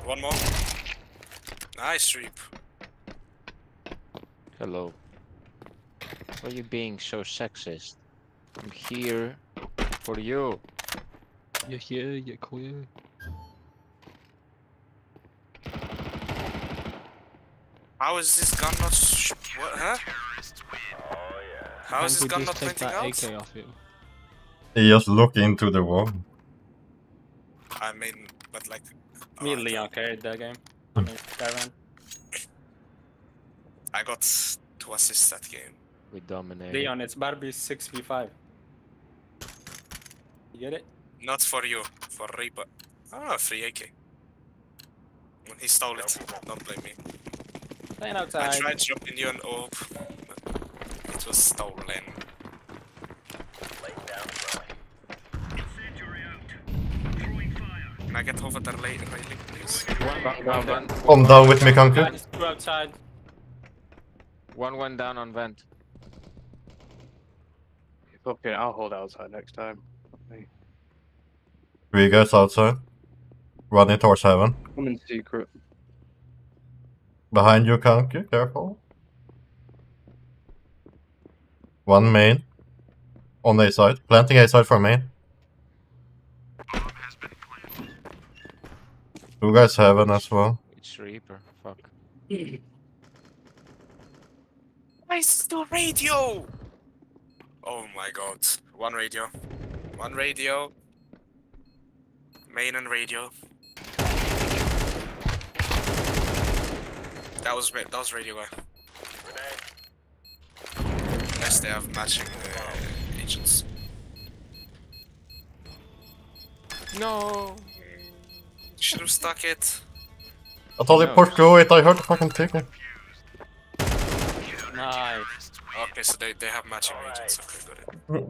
One more. Nice Reap. Hello. Why are you being so sexist? I'm here for you. You're here, you're queer. How is this gun not what, huh? How is this gun not take pointing that out? AK off you? He just looked into the wall. I mean, but like... Me and oh, Leon carried that game. I mean, Skyrim. I got 2 assists that game. We dominate. Leon, it's about to be 6v5. You get it? Not for you, for Reaper. Ah, free AK. When he stole it, don't blame me. Playing I outside. tried dropping you an orb, but it was stolen. Can I get over the railing, please? One Come down with me, Kanker. Guys, 2 outside. went down on vent. Okay, I'll hold outside next time. 3 guys outside. Running towards heaven. I'm in secret. Behind you, Kanker. Careful. 1 main. On A side. Planting A side for main. 2 guys heaven as well. It's Reaper. Fuck. Nice, the radio! Oh my god. 1 radio. 1 radio. Main and radio. That was radio guy. Unless they have matching agents. No. Should have stuck it. I told you push through it, I heard the fucking ticket. Nice. Okay, so they have matching agents. Okay, got it.